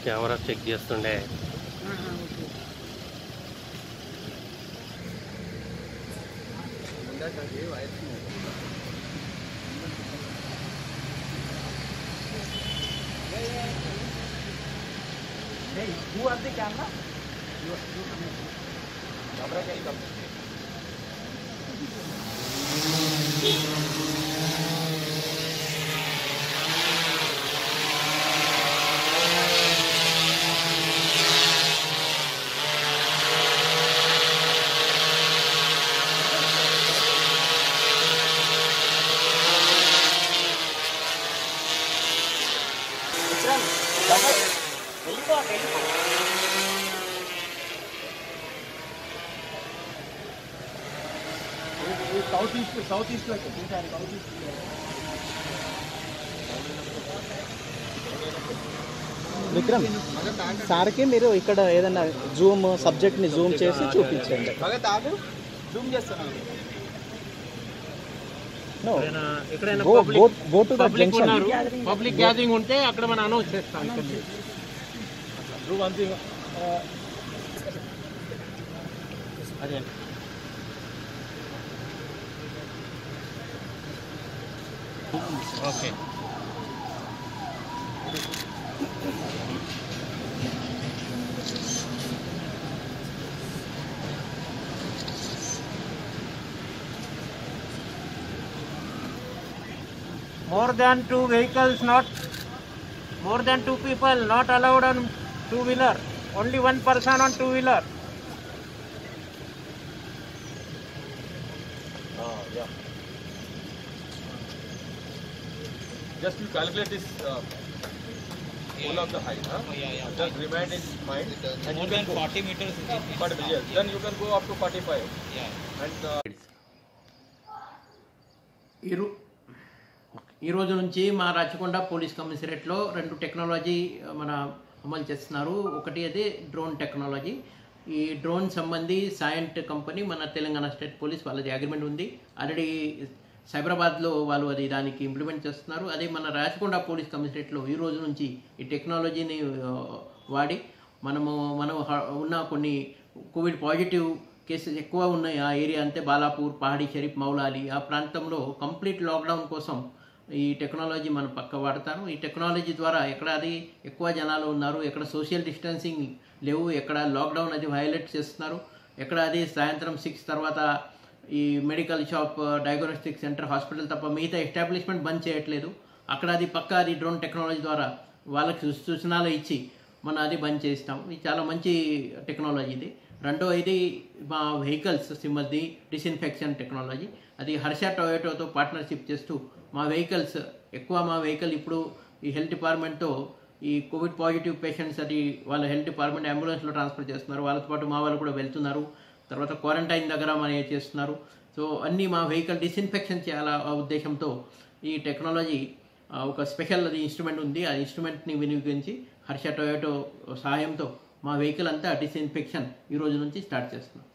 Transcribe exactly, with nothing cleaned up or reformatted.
Camera check చేస్తుండే Hey, who are the camera? You, you come here. Camera can come. South east, south east like south east. Vikram సార్కి మీరు ఇక్కడ ఏదైనా Zoom సబ్జెక్ట్ని Zoom చేసి చూపించండి. జూమ్ చేస్తాను. No. Go, go, go to the junction. Public gathering ఉంటే అక్కడ మనం అనౌన్స్ చేస్తాం. Do one thing. అదే okay. More than two vehicles, not more than two people, not allowed on two wheeler. Only one person on two wheeler. Ah, yeah. Just you calculate this uh, whole of the height, huh? Oh, yeah, yeah. Just remind in mind. And More you can than go. forty meters. But yes, then you can go up to forty-five. Yeah. And uh, ఈరో ఈ రోజు నుంచి మా Rachakonda police కమిషనరేట్లో రెండు technology మన అమలు చేస్తున్నారు. ఒకటి అదే డ్రోన్ టెక్నాలజీ. ఈ డ్రోన్ సంబంధి సైంట్ కంపెనీ మన తెలంగాణ స్టేట్ పోలీస్ వాళ్ళది అగ్రిమెంట్ ఉంది. ఆల్రెడీ సైబరాబాద్లో వాళ్ళు అది దానికి ఇంప్లిమెంట్ చేస్తున్నారు. అదే మన రాచకొండ పోలీస్ కమిషనరేట్లో ఈ రోజు నుంచి ఈ టెక్నాలజీని వాడి మనము మనం ఉన్న కొన్ని కోవిడ్ పాజిటివ్ కేసెస్ ఎక్కువ ఉన్నాయి ఆ ఏరియా అంతే బాలాపూర్, పహాడీ షరీఫ్, మౌలాలి ఆ ప్రాంతంలో కంప్లీట్ లాక్డౌన్ కోసం ఈ టెక్నాలజీ మనం పక్క వాడతాను. ఈ టెక్నాలజీ ద్వారా ఎక్కడ అది ఎక్కువ జనాలు ఉన్నారు, ఎక్కడ సోషల్ డిస్టెన్సింగ్ లేవు, ఎక్కడ లాక్డౌన్ అది వైలేట్ చేస్తున్నారు, ఎక్కడ అది సాయంత్రం సిక్స్ తర్వాత ఈ medical shop, diagnostic centre, hospital తప్ప మిగతా ఎస్టాబ్లిష్మెంట్ బంద్ చేయట్లేదు. అక్కడ అది పక్క అది డ్రోన్ టెక్నాలజీ ద్వారా వాళ్ళకి సూచనలు ఇచ్చి మనం అది బంద్ చేస్తాం. ఇది చాలా మంచి టెక్నాలజీ ఇది. రెండో ఇది మా వెహికల్స్ సిమ్మది డిస్ఇన్ఫెక్షన్ టెక్నాలజీ. అది హర్ష టొయోటోతో పార్ట్నర్షిప్ చేస్తూ మా వెహికల్స్ ఎక్కువ మా వెహికల్ ఇప్పుడు ఈ హెల్త్ డిపార్ట్మెంట్తో ఈ కోవిడ్ పాజిటివ్ పేషెంట్స్ అది వాళ్ళ హెల్త్ డిపార్ట్మెంట్ అంబులెన్స్లో ట్రాన్స్ఫర్ చేస్తున్నారు. వాళ్ళతో పాటు మా వాళ్ళు కూడా వెళ్తున్నారు. తర్వాత క్వారంటైన్ దగ్గర మన చేస్తున్నారు. సో అన్నీ మా వెహికల్ డిస్ఇన్ఫెక్షన్ చేయాల ఉద్దేశంతో ఈ టెక్నాలజీ ఒక స్పెషల్ అది ఇన్స్ట్రుమెంట్ ఉంది. ఆ ఇన్స్ట్రుమెంట్ని వినియోగించి హర్ష టొయోటో సహాయంతో మా వెహికల్ అంతా డిస్ఇన్ఫెక్షన్ ఈ రోజు నుంచి స్టార్ట్ చేస్తున్నాం.